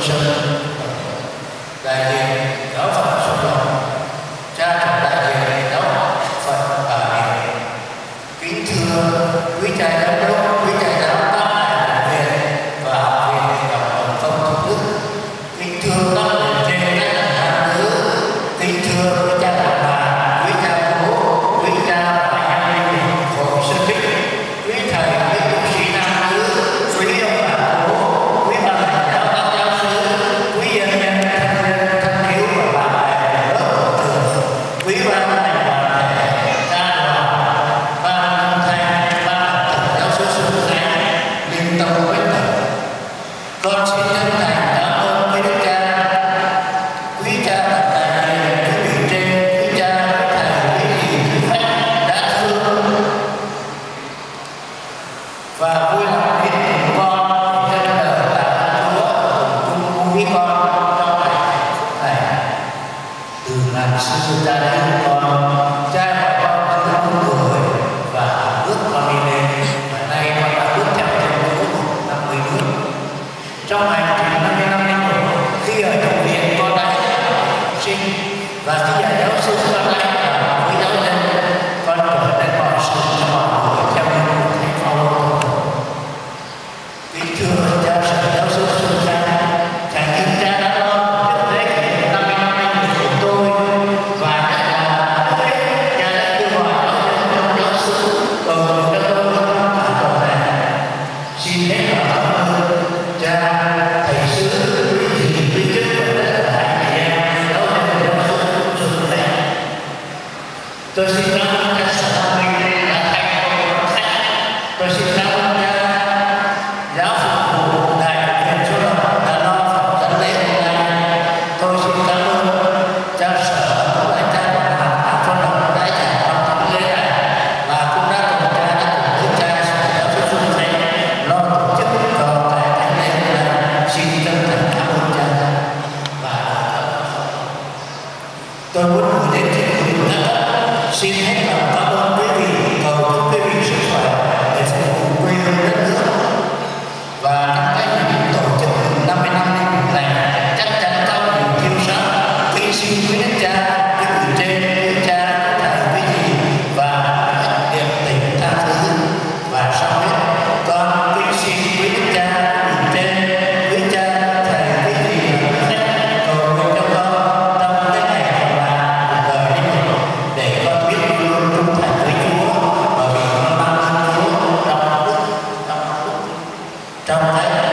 Sơn, đại diện giáo phận Xuân Lộc, cha trọng đại diện giáo phận Bà Rịa. Kính thưa quý cha giám đốc, quý cha giáo các đại viện và học viện Đồng Hồng Phong Thủ Đức, kính thưa các bề trên các nam nữ, kính thưa quý cha bà bà, quý cha bố, quý cha và anh em hội Sơn Bích, quý thầy, quý tu sĩ nam nữ, quý ông bà bố, quý ban lãnh đạo các giáo sư, quý dân nhân thân hữu và bạn bè lớp trường, quý ban lãnh đạo đoàn thể, ca đoàn, ban âm thanh, ban tổng giáo sư Xuân Khánh, liên tâm với tổng. Con xin chân thành cảm ơn quý đức cha, quý cha các đại diện, quý vị trên, quý cha, quý thầy, quý dì, quý khách đã thương và vui lòng biết cùng con dân đời tạ Chúa cùng chung với con trong ngày hạnh phúc này. Từ ngàn xưa cha đã yêu con, cha gọi con từ muôn tuổi và bước con đi lên, và nay con đã bước theo chân Chúa 50 bước. Trong hành trình 50 năm linh mục, khi ở trong viện con đã học sinh, và khi ở giáo sư con đã học với giáo dân, con trở nên mọi sự cho mọi người theo như một thầy Phaolô. Kính thưa cha sở giáo sư Xuân Khánh, chẳng những cha đã lo trước lễ kỷ niệm 50 năm linh mục của tôi, và cha đã kêu gọi giáo dân trong giáo sư cầu cho tôi trong tuần này. Xin hết lòng cảm ơn cha, thầy sứ, quý thầy, quý chức và tất cả anh chị em giáo dân giáo sư Xuân Khánh. Tôi xin cảm ơn cha sở Minh đã thay tôi khách. Tôi xin cảm ơn cha giáo phục vụ đại viện Xuân Lộc đã lo phần dẫn lễ hôm nay. Tôi xin cảm ơn cha sở cũng là cha quản hạt Xuân Lộc đã trả con thánh lễ này, và cũng đã cùng cha đã cùng với cha sở giáo sư Xuân Khánh lo tổ chức cho tại thánh lễ hôm nay. Xin chân thành cảm ơn cha và tôi muốn gửi đến chính quyền các cấp, xin hết lòng cảm ơn quý vị, cầu chúc quý vị sức khỏe để phục vụ quê hương đất nước. Và trong cái dịp tổ chức 50 năm linh mục này, chắc chắn các vị chiêu sáng, kính xin quý đức cha, quý vị trên, quý cha, quý thầy, quý dì và điệp tình tha thứ. Và sau hết, con kính xin quý đức cha, quý vị trên, quý cha, quý thầy, quý dì và quý khách cầu nguyện cho con trong cái ngày còn lại cuộc đời linh mục, để con biết luôn trung thành với Chúa, bởi vì con mang ơn Chúa trong đức, trong cái